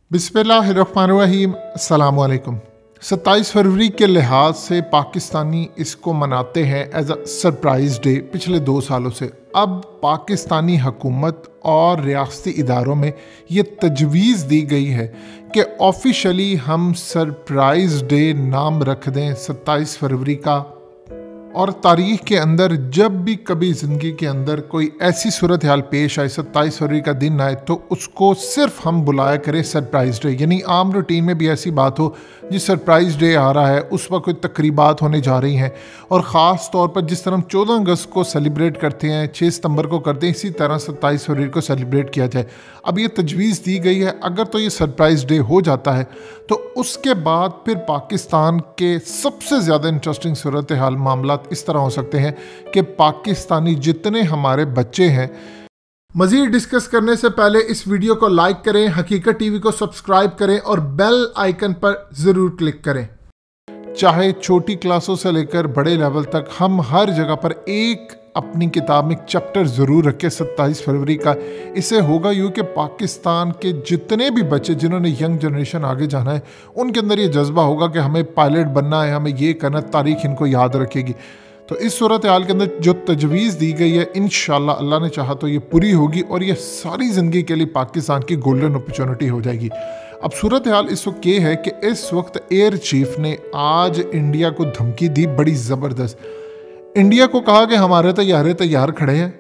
बिस्मिल्लाहिर्रहमानिर्रहीम, अस्सलामु अलैकुम। 27 फरवरी के लिहाज से पाकिस्तानी इसको मनाते हैं एज अ सरप्राइज़ डे पिछले 2 सालों से। अब पाकिस्तानी हुकूमत और रियासती इदारों में ये तजवीज़ दी गई है कि ऑफिशियली हम सरप्राइज़ डे नाम रख दें 27 फरवरी का, और तारीख़ के अंदर जब भी कभी ज़िंदगी के अंदर कोई ऐसी सूरत हाल पेश आए, 27 फरवरी का दिन आए, तो उसको सिर्फ हम बुलाया करें सरप्राइज़ डे। यानी आम रूटीन में भी ऐसी बात हो जिस सरप्राइज़ डे आ रहा है, उस वक्त कोई तकरीबात होने जा रही हैं, और ख़ास तौर पर जिस तरह हम 14 अगस्त को सेलिब्रेट करते हैं, 6 सितंबर को करते हैं, इसी तरह 27 फरवरी को सेलिब्रेट किया जाए। अब ये तजवीज़ दी गई है, अगर तो ये सरप्राइज़ डे हो जाता है तो उसके बाद फिर पाकिस्तान के सबसे ज़्यादा इंटरेस्टिंग सूरत हाल मामला इस तरह हो सकते हैं कि पाकिस्तानी जितने हमारे बच्चे हैं। मज़ीद डिस्कस करने से पहले इस वीडियो को लाइक करें, हकीकत टीवी को सब्सक्राइब करें और बेल आइकन पर ज़रूर क्लिक करें। चाहे छोटी क्लासों से लेकर बड़े लेवल तक हम हर जगह पर एक अपनी किताब में चैप्टर ज़रूर रखें 27 फरवरी का। इससे होगा यूँ कि पाकिस्तान के जितने भी बच्चे जिन्होंने यंग जनरेशन आगे जाना है, उनके अंदर ये जज्बा होगा कि हमें पायलट बनना है, हमें ये करना, तारीख़ इनको याद रखेगी। तो इस सूरत हाल के अंदर जो तजवीज़ दी गई है, इंशाल्लाह अल्लाह ने चाहा तो ये पूरी होगी और ये सारी ज़िंदगी के लिए पाकिस्तान की गोल्डन अपॉर्चुनिटी हो जाएगी। अब सूरत हाल इस वक्त ये है कि इस वक्त एयर चीफ ने आज इंडिया को धमकी दी बड़ी ज़बरदस्त। इंडिया को कहा कि हमारे तैयार खड़े हैं,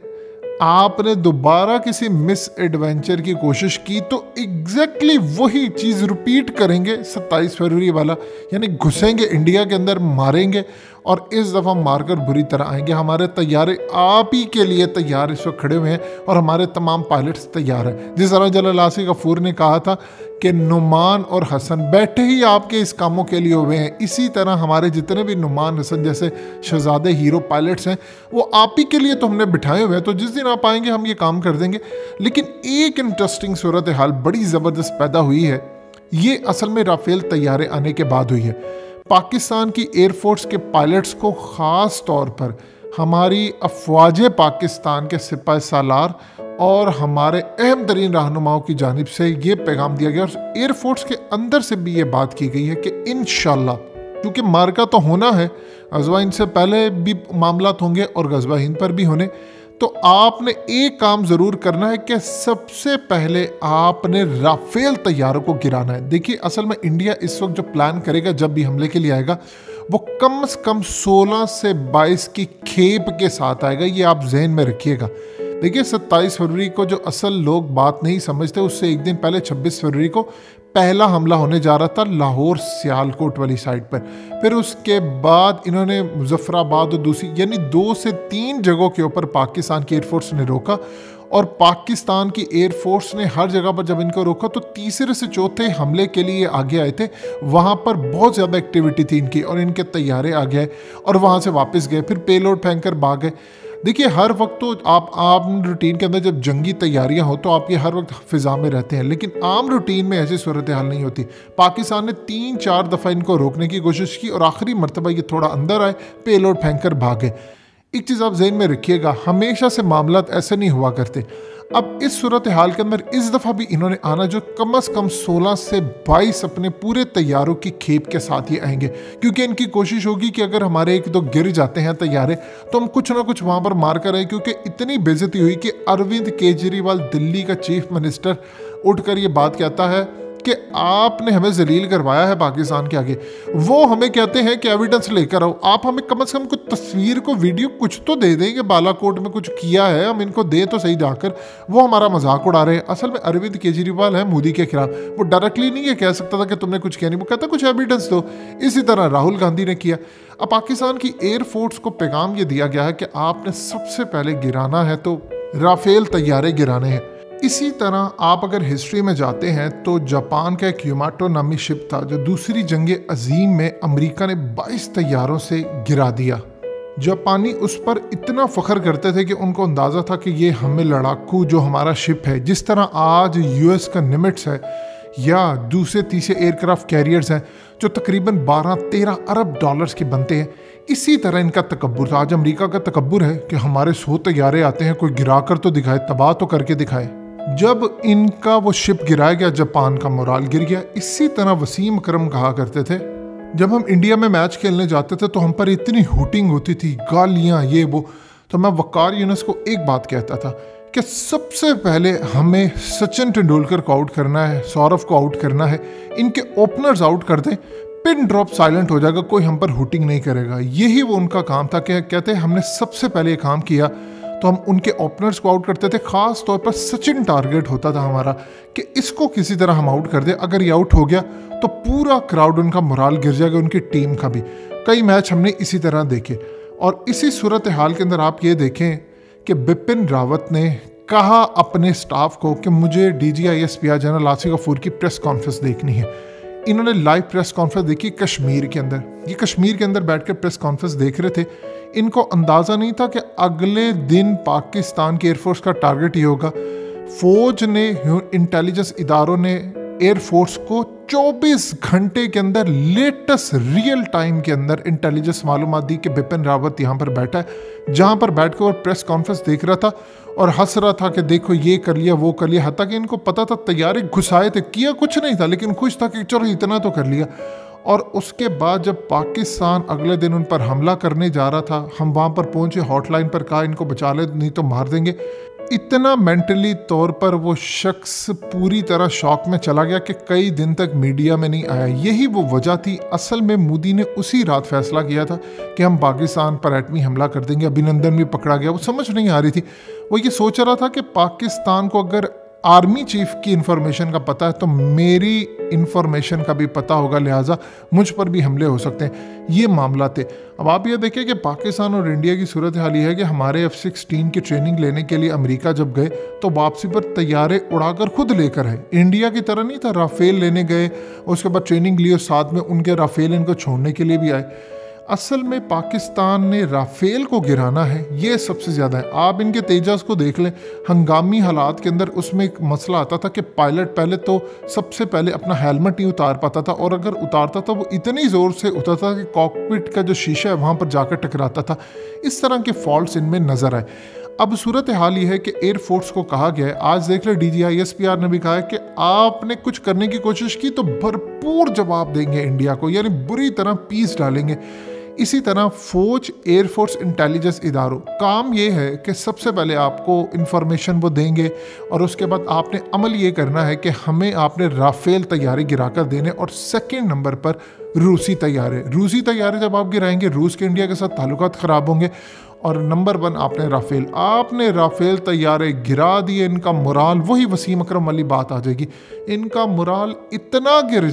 आपने दोबारा किसी मिस एडवेंचर की कोशिश की तो एग्जैक्टली वही चीज़ रिपीट करेंगे 27 फरवरी वाला, यानी घुसेंगे इंडिया के अंदर, मारेंगे और इस दफ़ा मारकर बुरी तरह आएंगे। हमारे तैयारे आप ही के लिए तैयार इस वक्त खड़े हुए हैं और हमारे तमाम पायलट्स तैयार हैं। जिस तरह जलाल आसिफ गफूर ने कहा था कि नुमान और हसन बैठे ही आपके इस कामों के लिए हुए हैं, इसी तरह हमारे जितने भी नुमान हसन जैसे शहजादे हीरो पायलट्स हैं वो आप ही के लिए तो हमने बिठाए हुए हैं। तो जिस दिन आप आएंगे हम ये काम कर देंगे। लेकिन एक इंटरेस्टिंग सूरत हाल बड़ी ज़बरदस्त पैदा हुई है, ये असल में राफेल तैयारे आने के बाद हुई है। पाकिस्तान की एयरफोर्स के पायलट्स को ख़ास तौर पर हमारी अफवाज पाकिस्तान के सिपाही सालार और हमारे अहम तरीन रहनुमाओं की जानिब से ये पैगाम दिया गया और एयरफोर्स के अंदर से भी ये बात की गई है कि इंशाल्लाह, क्योंकि मार्का तो होना है, गज़वा हिंद से पहले भी मामलात होंगे और गज़वा हिंद पर भी होने, तो आपने एक काम ज़रूर करना है कि सबसे पहले आपने राफेल तैयारों को गिराना है। देखिए असल में इंडिया इस वक्त जो प्लान करेगा जब भी हमले के लिए आएगा, वो कम से कम 16 से 22 की खेप के साथ आएगा, ये आप जहन में रखिएगा। देखिए 27 फरवरी को जो असल लोग बात नहीं समझते, उससे एक दिन पहले 26 फरवरी को पहला हमला होने जा रहा था लाहौर सियालकोट वाली साइड पर। फिर उसके बाद इन्होंने मुजफ्फराबाद और दूसरी यानी 2 से 3 जगहों के ऊपर पाकिस्तान की एयरफोर्स ने रोका, और पाकिस्तान की एयरफोर्स ने हर जगह पर जब इनको रोका तो तीसरे से चौथे हमले के लिए आगे आए थे। वहाँ पर बहुत ज़्यादा एक्टिविटी थी इनकी और इनके तैयारे आ गए और वहाँ से वापस गए, फिर पेलोड फेंक कर भाग गए। देखिए हर वक्त तो आप रूटीन के अंदर जब जंगी तैयारियां हो तो आप ये हर वक्त फिजा में रहते हैं, लेकिन आम रूटीन में ऐसी सूरत हाल नहीं होती। पाकिस्तान ने 3-4 दफ़ा इनको रोकने की कोशिश की और आखिरी मरतबा ये थोड़ा अंदर आए, पेलोड फेंक कर भागे। एक चीज़ आप जहन में रखिएगा, हमेशा से मामला ऐसे नहीं हुआ करते। अब इस सूरत हाल के अंदर इस दफ़ा भी इन्होंने आना जो कम से कम 16 से 22 अपने पूरे तैयारों की खेप के साथ ही आएंगे, क्योंकि इनकी कोशिश होगी कि अगर हमारे 1-2 गिर जाते हैं तैयारे तो हम कुछ ना कुछ वहाँ पर मार कर आए। क्योंकि इतनी बेइज्जती हुई कि अरविंद केजरीवाल दिल्ली का चीफ मिनिस्टर उठकर ये बात कहता है कि आपने हमें जलील करवाया है पाकिस्तान के आगे। वो हमें कहते हैं कि एविडेंस लेकर आओ, आप हमें कम से कम कुछ तस्वीर को वीडियो कुछ तो दे देंगे, बालाकोट में कुछ किया है, हम इनको दे तो सही जाकर। वो हमारा मजाक उड़ा रहे हैं। असल में अरविंद केजरीवाल है मोदी के खिलाफ, वो डायरेक्टली नहीं ये कह सकता था कि तुमने कुछ किया नहीं, वो कहता कुछ एविडेंस दो। इसी तरह राहुल गांधी ने किया। अब पाकिस्तान की एयरफोर्स को पैगाम ये दिया गया है कि आपने सबसे पहले गिराना है तो राफेल तैयारे गिराने हैं। इसी तरह आप अगर हिस्ट्री में जाते हैं तो जापान का एक युमाटो नामी शिप था जो दूसरी जंग अजीम में अमेरिका ने 22 तैयारों से गिरा दिया। जापानी उस पर इतना फख्र करते थे कि उनको अंदाज़ा था कि ये हमें लड़ाकू जो हमारा शिप है, जिस तरह आज यूएस का निमिट्स है या दूसरे तीसरे एयरक्राफ्ट कैरियर्स हैं जो तकरीबन 12-13 अरब डॉलर्स के बनते हैं, इसी तरह इनका तकब्बुर था। आज अमेरिका का तकब्बुर है कि हमारे 100 तैयारे आते हैं, कोई गिरा कर तो दिखाए, तबाह तो करके दिखाए। जब इनका वो शिप गिराया गया, जापान का मोराल गिर गया। इसी तरह वसीम अकरम कहा करते थे, जब हम इंडिया में मैच खेलने जाते थे तो हम पर इतनी हूटिंग होती थी, गालियाँ, ये वो। तो मैं वकार यूनुस को एक बात कहता था कि सबसे पहले हमें सचिन तेंदुलकर को आउट करना है, सौरव को आउट करना है, इनके ओपनर्स आउट कर दें, पिन ड्रॉप साइलेंट हो जाएगा, कोई हम पर हुटिंग नहीं करेगा। यही वो उनका काम था कि कहते हमने सबसे पहले ये काम किया तो हम उनके ओपनर्स को आउट करते थे। ख़ास तौर पर सचिन टारगेट होता था हमारा कि इसको किसी तरह हम आउट कर दें। अगर ये आउट हो गया तो पूरा क्राउड, उनका मोराल गिर जाएगा, उनकी टीम का भी। कई मैच हमने इसी तरह देखे। और इसी सूरत हाल के अंदर आप ये देखें कि बिपिन रावत ने कहा अपने स्टाफ को कि मुझे DGISPR जनरल आसिफ गफूर की प्रेस कॉन्फ्रेंस देखनी है। इन्होंने लाइव प्रेस कॉन्फ्रेंस देखी कश्मीर के अंदर। ये कश्मीर के अंदर बैठकर प्रेस कॉन्फ्रेंस देख रहे थे। इनको अंदाज़ा नहीं था कि अगले दिन पाकिस्तान की एयरफोर्स का टारगेट ये होगा। फौज ने, इंटेलिजेंस इदारों ने एयरफोर्स को 24 घंटे के अंदर लेटेस्ट रियल टाइम के अंदर इंटेलिजेंस मालूमात दी कि बिपिन रावत यहाँ पर बैठा है। जहाँ पर बैठ कर वो प्रेस कॉन्फ्रेंस देख रहा था और हंस रहा था कि देखो ये कर लिया, वो कर लिया। हत्ता कि इनको पता था, तैयारी घुसाए थे, किया कुछ नहीं था, लेकिन खुश था कि चलो इतना तो कर लिया। और उसके बाद जब पाकिस्तान अगले दिन उन पर हमला करने जा रहा था, हम वहाँ पर पहुँचे, हॉटलाइन पर कहा इनको बचा ले नहीं तो मार देंगे। इतना मेंटली तौर पर वो शख्स पूरी तरह शॉक में चला गया कि कई दिन तक मीडिया में नहीं आया। यही वो वजह थी। असल में मोदी ने उसी रात फैसला किया था कि हम पाकिस्तान पर एटमी हमला कर देंगे। अभिनंदन भी पकड़ा गया। वो समझ नहीं आ रही थी। वो ये सोच रहा था कि पाकिस्तान को अगर आर्मी चीफ की इंफॉर्मेशन का पता है तो मेरी इंफॉर्मेशन का भी पता होगा, लिहाजा मुझ पर भी हमले हो सकते हैं। ये मामला थे। अब आप ये देखें कि पाकिस्तान और इंडिया की सूरत हाल ये है कि हमारे F-16 की ट्रेनिंग लेने के लिए अमेरिका जब गए तो वापसी पर तैयारे उड़ाकर खुद लेकर आए। इंडिया की तरह नहीं था, राफेल लेने गए, उसके बाद ट्रेनिंग ली और साथ में उनके राफेल इनको छोड़ने के लिए भी आए। असल में पाकिस्तान ने राफेल को गिराना है, ये सबसे ज़्यादा है। आप इनके तेजस को देख लें, हंगामी हालात के अंदर उसमें एक मसला आता था कि पायलट पहले तो सबसे पहले अपना हेलमेट नहीं उतार पाता था, और अगर उतारता था वो इतनी ज़ोर से उतरता था कि कॉकपिट का जो शीशा है वहाँ पर जाकर टकराता था। इस तरह के फॉल्ट्स इनमें नज़र आए। अब सूरत हाल ये है कि एयरफोर्स को कहा गया है, आज देख ले DGISPR ने भी कहा है कि आपने कुछ करने की कोशिश की तो भरपूर जवाब देंगे इंडिया को, यानी बुरी तरह पीस डालेंगे। इसी तरह फौज, एयरफोर्स, इंटेलिजेंस इदारों काम ये है कि सबसे पहले आपको इंफॉर्मेशन वो देंगे और उसके बाद आपने अमल ये करना है कि हमें आपने राफेल तैयारे गिराकर देने, और सेकंड नंबर पर रूसी तैयारे जब आप गिराएंगे रूस के इंडिया के साथ ताल्लुकात ख़राब होंगे। और नंबर 1 आपने राफेल तैयारे गिरा दिए, इनका मोराल, वही वसीम अकरम वाली बात आ जाएगी, इनका मोराल इतना गिर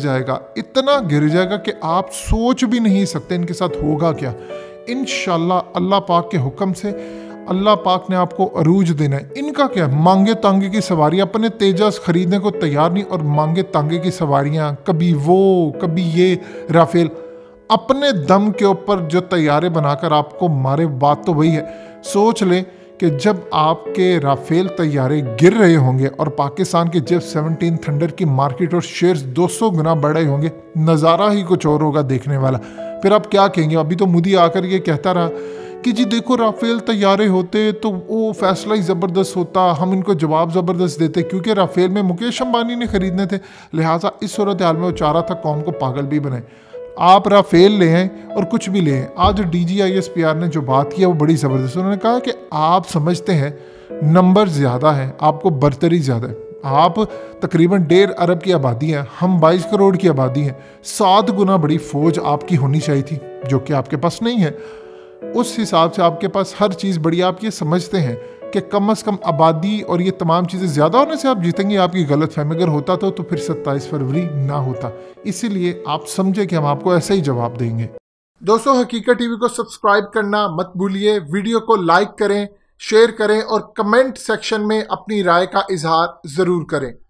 जाएगा कि आप सोच भी नहीं सकते इनके साथ होगा क्या। इंशाल्लाह अल्लाह पाक के हुक्म से अल्लाह पाक ने आपको अरूज देना है। इनका क्या, मांगे तांगे की सवारियाँ, अपने तेजस खरीदने को तैयार नहीं, और मांगे तांगे की सवारियाँ, कभी वो कभी ये राफेल, अपने दम के ऊपर जो तैयारे बनाकर आपको मारे। बात तो वही है। सोच लें कि जब आपके राफेल तैयारे गिर रहे होंगे और पाकिस्तान के F-17 थंडर की मार्केट और शेयर्स 200 गुना बढ़ रहे होंगे, नज़ारा ही कुछ और होगा देखने वाला। फिर आप क्या कहेंगे? अभी तो मोदी आकर ये कहता रहा कि जी देखो राफेल तैयारे होते तो वो फैसला ही ज़बरदस्त होता, हम इनको जवाब ज़बरदस्त देते, क्योंकि राफेल में मुकेश अंबानी ने ख़रीदने थे, लिहाजा इस सूरत हाल में वो चाह रहा था कौम को पागल भी बनाए। आप राफेल ले आए और कुछ भी ले आए। आज DGISPR ने जो बात की है वो बड़ी ज़बरदस्त। उन्होंने कहा कि आप समझते हैं नंबर ज़्यादा है, आपको बर्तरी ज़्यादा है। आप तकरीबन 1.5 अरब की आबादी है, हम 22 करोड़ की आबादी हैं। 7 गुना बड़ी फ़ौज आपकी होनी चाहिए थी, जो कि आपके पास नहीं है। उस हिसाब से आपके पास हर चीज़ बड़ी। आप ये समझते हैं कि कम से कम आबादी और ये तमाम चीज़ें ज़्यादा होने से आप जीतेंगे, आपकी गलत फहमी अगर होता तो फिर 27 फरवरी ना होता। इसीलिए आप समझे कि हम आपको ऐसा ही जवाब देंगे। दोस्तों, हकीकत टीवी को सब्सक्राइब करना मत भूलिए, वीडियो को लाइक करें, शेयर करें और कमेंट सेक्शन में अपनी राय का इजहार ज़रूर करें।